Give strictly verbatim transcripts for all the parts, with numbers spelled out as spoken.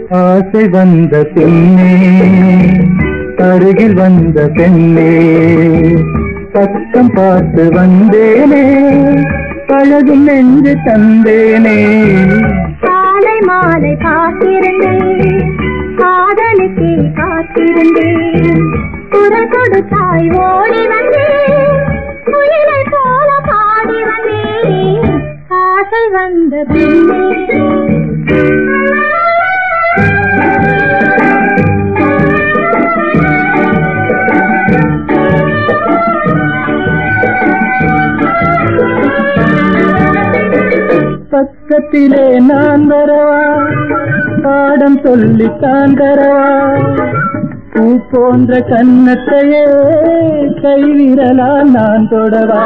ஆசை வந்த பெண்ணே அருகில் வந்த பெண்ணே பக்கம் பார்த்து வந்தேனே பழகும் நெஞ்சு தந்தேனே காலை மாலை காத்திருந்தேன் காதலுக்கே காத்திருந்தேன் குரல் கொடுத்தாய் ஓடி வந்தேன் குயிலை போல பாடி வந்தேன் ஆசை வந்த பெண்ணே பக்கத்திலே நான் வரவா பாடம் சொல்லித்தான் தரவா பூ போன்ற கன்னத்தையே கைவிரலால் நான் தொடவா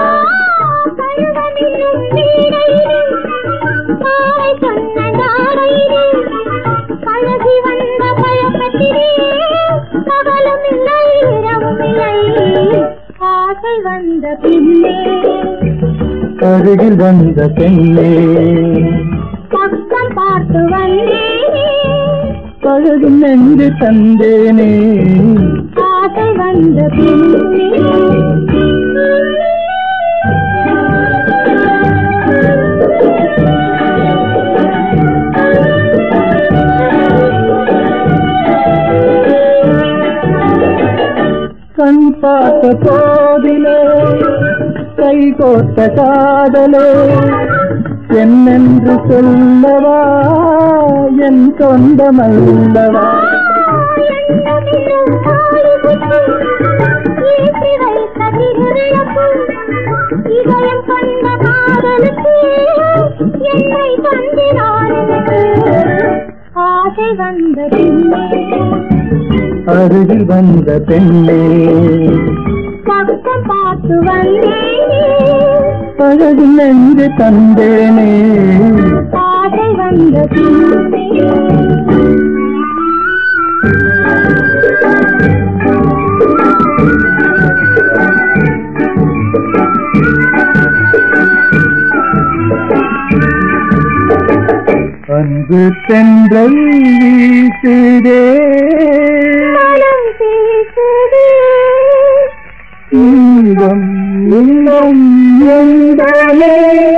பழகி வந்த பழக்கத்திலே பகலும் இல்லை இரவும் இல்லை ஆசை வந்த பின்னே அருகில் வந்த பெண்ணே பக்கம் பார்த்து வந்தேனே பழகும் நெஞ்சு தந்தேனே ஆசை வந்த பின்னே கண் பார்த்த போதிலே கை கோத்த காதலே என்னென்று சொல்லவா என் சொந்தமல்லவா இதயம் கொண்ட காதலுக்கு என்னை தந்தினான் ஆசை வந்த பின்னே அருகில் வந்த பெண்ணே பக்கம் பார்த்து வந்தேனே பழகும் நெஞ்சு தந்தேனே ஆசை வந்த பின்னே அன்பு தென்றல் வீசுதே மனம் பேசுதே இன்பம் இன்பம் எங்களே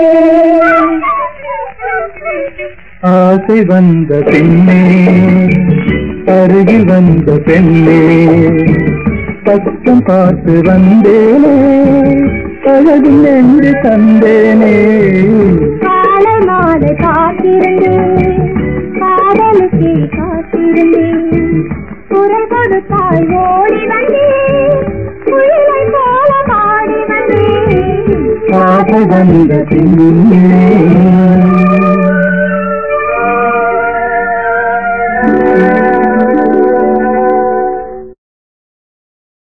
ஆசை வந்த பெண்ணே அருகில் வந்த பெண்ணே பக்கம் பார்த்து வந்தேனே பழகும் நெஞ்சு தந்தேனே காலை மாலை காத்திருந்தேன் காதலுக்கே காத்திருந்தேன் குரல் கொடுத்தாய் ஓடி வந்தேன் குயிலை போல பாடி வந்தேன் ஆசை வந்த பெண்ணே